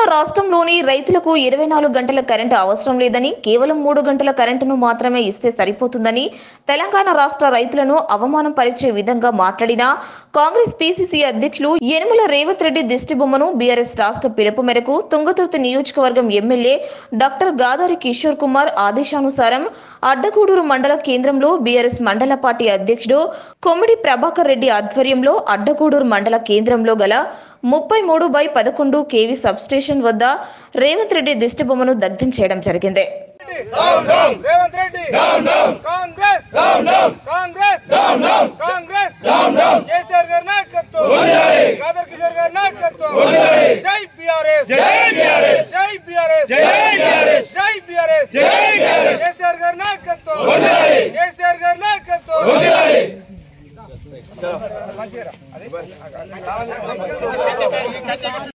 రాష్ట్రంలోని రైతులకు 24 గంటల కరెంటు అవసరం లేదని, కేవలం 3 గంటల కరెంటును మాత్రమే ఇస్తే సరిపోతుందని తెలంగాణ రాష్ట్ర రైతులను అవమానం పరిచే విధంగా మాట్లాడిన కాంగ్రెస్ పీసీసీ అధ్యక్షులు యనమల రేవంత్ రెడ్డి దిష్టిబొమ్మను బీఆర్ఎస్ రాష్ట్ర పిలుపు మేరకు తుంగతుర్తి నియోజకవర్గం ఎమ్మెల్యే డాక్టర్ గాదారి కిషోర్ కుమార్ ఆదేశానుసారం అడ్డగూడూరు మండల కేంద్రంలో బీఆర్ఎస్ మండల పార్టీ అధ్యక్షుడు కొమ్మిడి ప్రభాకర్ రెడ్డి ఆధ్వర్యంలో అడ్డగూడూరు మండల కేంద్రంలో గల 33/11 కేవీ సబ్స్టేషన్ వద్ద రేవంత్ రెడ్డి దిష్టిబొమ్మను దగ్ధం చేయడం జరిగింది. రేవంత్ రెడ్డి కాంగ్రెస్ కేసీఆర్ గారి నాయకత్వం, గాదర్ కిషోర్ గారి నాయకత్వం, జై బీఆర్ఎస్, జై బీఆర్ఎస్, జై బీఆర్ఎస్, కేసీఆర్ గారి నాయకత్వం, కేసీఆర్ గారి నాయకత్వం.